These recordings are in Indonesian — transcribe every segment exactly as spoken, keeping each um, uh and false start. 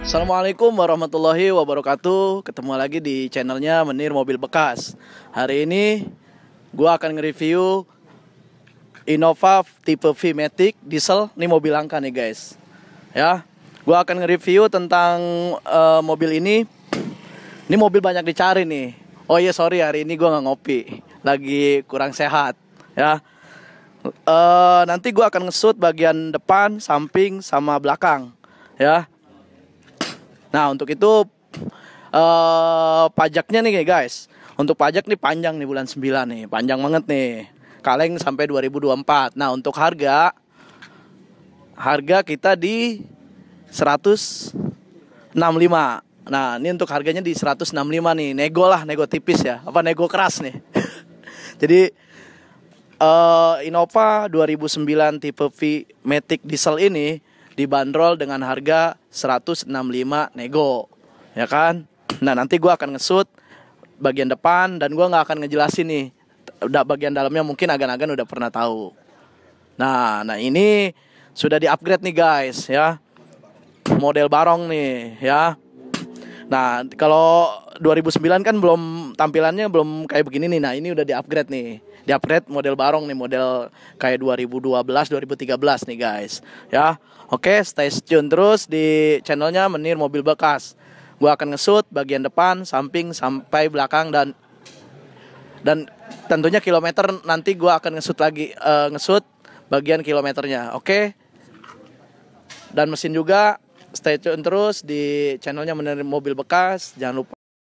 Assalamualaikum warahmatullahi wabarakatuh. Ketemu lagi di channelnya Menir Mobil Bekas. Hari ini gue akan nge-review Innova tipe V-Matic diesel. Ini mobil langka nih guys. Ya, gue akan nge-review tentang uh, mobil ini. Ini mobil banyak dicari nih. Oh iya sorry, hari ini gue nggak ngopi, lagi kurang sehat. Ya, uh, nanti gue akan nge-shoot bagian depan, samping, sama belakang. Ya. Nah untuk itu uh, pajaknya nih guys. Untuk pajak nih panjang nih bulan sembilan nih. Panjang banget nih. Kaleng sampai dua ribu dua puluh empat. Nah untuk harga, harga kita di seratus enam puluh lima. Nah ini untuk harganya di seratus enam puluh lima nih. Nego lah, nego tipis ya. Apa nego keras nih. Jadi uh, Innova dua ribu sembilan tipe V-Matic diesel ini dibanderol dengan harga seratus enam puluh lima nego, ya kan? Nah nanti gue akan nge-shoot bagian depan dan gue nggak akan ngejelasin nih. Udah bagian dalamnya mungkin agan-agan udah pernah tahu. Nah, nah ini sudah di-upgrade nih guys, ya. Model barong nih, ya. Nah kalau dua ribu sembilan kan belum, tampilannya belum kayak begini nih. Nah ini udah di-upgrade nih. Di-upgrade model barong nih, model kayak dua ribu dua belas, dua ribu tiga belas nih guys, ya. Oke, stay tune terus di channelnya Menir Mobil Bekas. Gua akan nge-shoot bagian depan, samping, sampai belakang dan dan tentunya kilometer nanti gua akan nge-shoot lagi, uh, nge-shoot bagian kilometernya. Oke. Dan mesin juga stay tune terus di channelnya Menir Mobil Bekas. Jangan lupa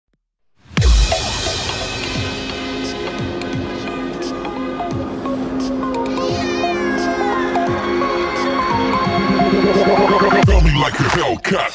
Feel me like a Hellcat.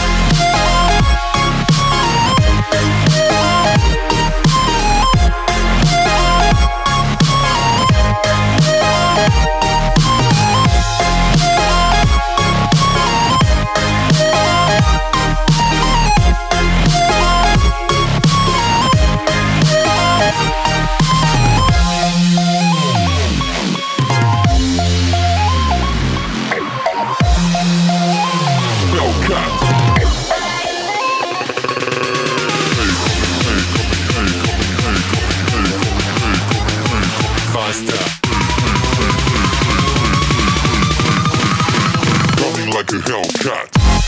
Like a Hellcat.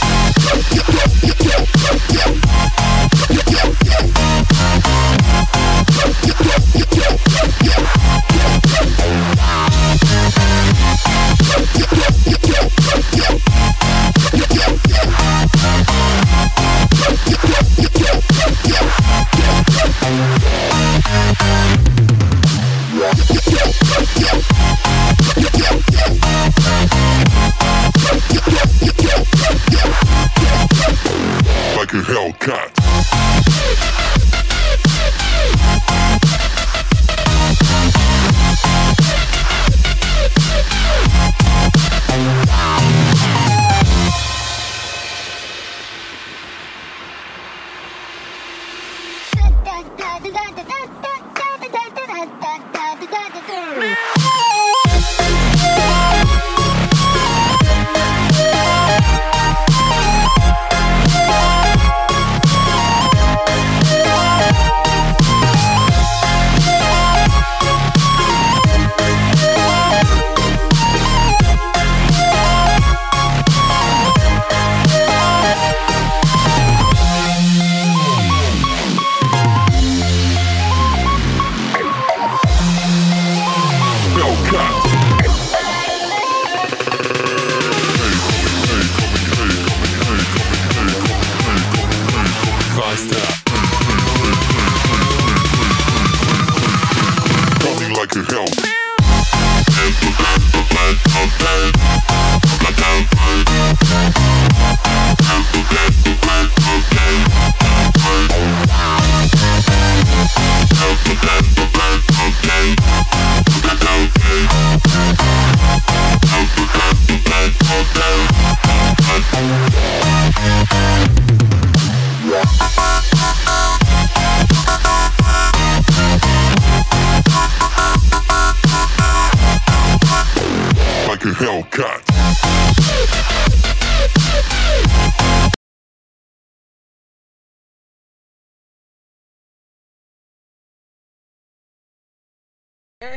Like a Hellcat.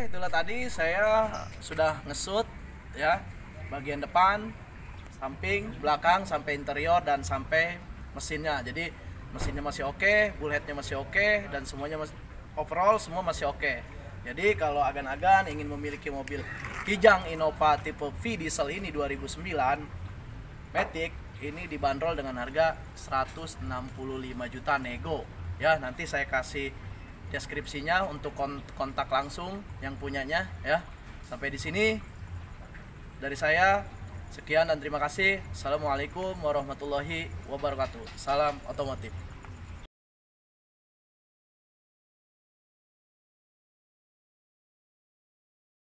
itulah tadi saya sudah ngesut ya bagian depan, samping, belakang, sampai interior dan sampai mesinnya. Jadi mesinnya masih oke, bullheadnya masih oke, dan semuanya masih, overall semua masih oke. Jadi kalau agan-agan ingin memiliki mobil Kijang Innova tipe V diesel ini dua ribu sembilan Matic, ini dibanderol dengan harga seratus enam puluh lima juta nego. Ya, nanti saya kasih deskripsinya untuk kontak langsung yang punyanya ya. Sampai di sini dari saya, sekian dan terima kasih. Assalamualaikum warahmatullahi wabarakatuh. Salam otomotif.